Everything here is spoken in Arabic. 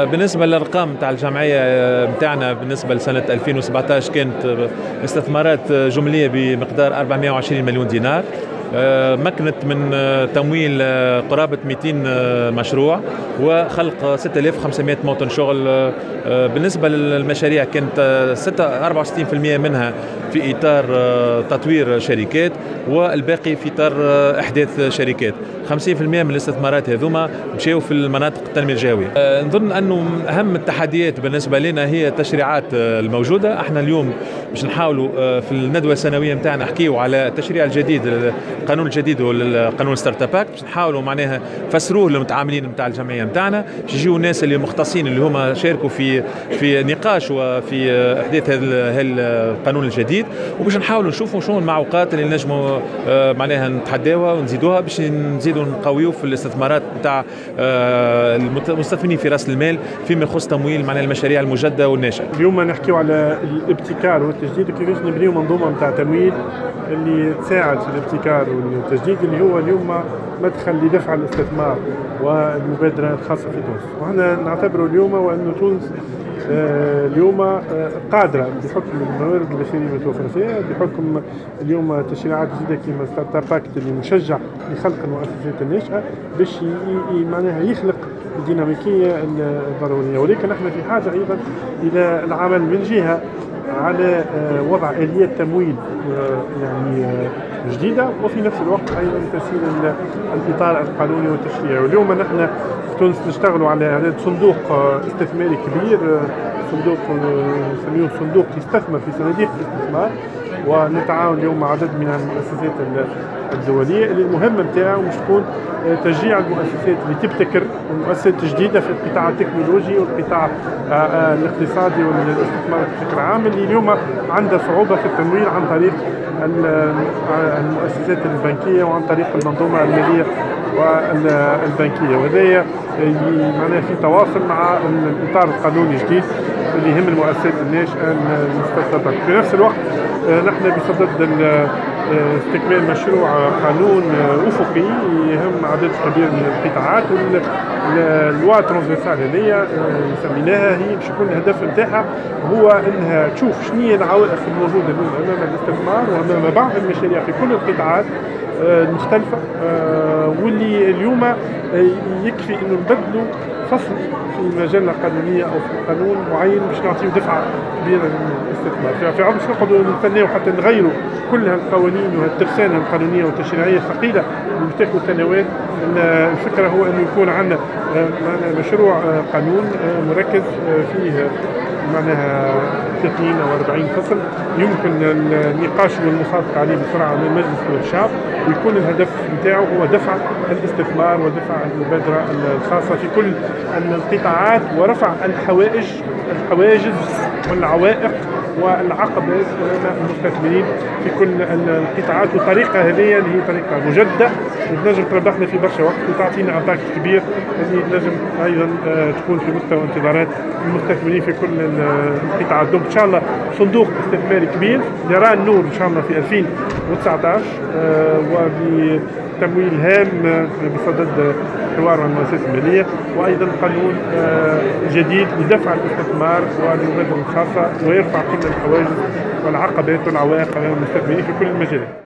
بالنسبة للأرقام نتاع الجمعية نتاعنا بالنسبة لسنة 2017 كانت استثمارات جملية بمقدار 420 مليون دينار، مكنت من تمويل قرابة 200 مشروع وخلق 6500 موطن شغل. بالنسبة للمشاريع كانت 64% منها في إطار تطوير شركات والباقي في إطار إحداث شركات. 50% من الاستثمارات هذوما مشاو في المناطق التنمية الجوية. نظن أنه أهم التحديات بالنسبة لنا هي التشريعات الموجودة. احنا اليوم باش نحاولوا في الندوة السنوية نتاعنا نحكيوا على التشريع الجديد، القانون الجديد والقانون ستارت اب اكت، باش نحاولوا معناها نفسروه للمتعاملين نتاع الجمعية نتاعنا، باش يجيو الناس اللي مختصين اللي هما شاركوا في نقاش وفي احداث هذا القانون الجديد، وباش نحاولوا نشوفوا شنو المعوقات اللي نجموا معناها نتحداوها ونزيدوها باش نزيدوا نقويوا في الاستثمارات نتاع المستثمرين في راس المال فيما يخص تمويل معناها المشاريع المجددة والناشئة. اليوم نحكيو على الابتكار والتجديد وكيفاش نبنيو منظومة نتاع تمويل اللي تساعد في الابتكار والتجديد اللي هو اليوم مدخل لدفع الاستثمار والمبادرة الخاصة في تونس. وهنا نعتبر اليوم وأن تونس اليوم قادرة بحكم الموارد البشرية المتوفرة فيها، بحكم اليوم تشريعات جديدة كما ستارت اب اكت اللي مشجع لخلق المؤسسات الناشئة باش معناها يخلق الديناميكية الضرورية. ولكن نحن في حاجة أيضا إلى العمل من جهة على وضع آليات تمويل يعني جديدة، وفي نفس الوقت أيضا تسهيل الإطار القانوني والتشريعي. واليوم نحن في تونس نشتغلوا على إعداد صندوق استثماري كبير، صندوق نسميه صندوق يستثمر في صناديق الاستثمار، ونتعاون اليوم مع عدد من المؤسسات الدولية اللي المهمة نتاعو مش تكون تشجيع المؤسسات اللي تبتكر، المؤسسات الجديدة في القطاع التكنولوجي والقطاع الاقتصادي والاستثمار بشكل عام، اللي اليوم عندها صعوبة في التمويل عن طريق المؤسسات البنكية وعن طريق المنظومة المالية والبنكية. وهذا معناها في تواصل مع الإطار القانوني الجديد اللي يهم المؤسسات الناشئة المستثمرة. في نفس الوقت نحن بصدد استكمال مشروع قانون أفقي يهم عدد كبير من القطاعات، واللوا ترانسفيرسال هذيا سميناها، هي باش يكون الهدف نتاعها هو انها تشوف شنو هي العوائق الموجوده امام الاستثمار وامام بعض المشاريع في كل القطاعات المختلفه، واللي اليوم يكفي انه نبدلوا فصل في مجله قانونيه او في قانون معين باش نعطيو دفعه كبيره للاستثمار. في عام باش نقعدوا نستناو حتى نغيروا كل هالقوانين وهالترسانه القانونيه والتشريعيه الثقيله اللي بتاخذ سنوات. الفكره هو انه يكون عندنا مشروع قانون مركز فيه معناها 30 أو 40 فصل يمكن النقاش والمصادقة عليه بسرعة من المجلس والشعب، ويكون الهدف نتاعو هو دفع الاستثمار ودفع المبادرة الخاصة في كل القطاعات ورفع الحواجز والعوائق والعقبات امام المستثمرين في كل القطاعات. والطريقه هذه اللي هي طريقه مجدده تنجم تربحنا في برشا وقت وتعطينا امباكت كبير اللي تنجم ايضا تكون في مستوى انتظارات المستثمرين في كل القطاعات. دونك ان شاء الله صندوق استثماري كبير يرى النور ان شاء الله في 2019 وبتمويل هام بصدد حوار مع المؤسسات الماليه، وايضا قانون جديد لدفع الاستثمار والمبادره الخاصه ويرفع كل الحواجز والعقبات والعوائق امام المستثمرين في كل المجالات.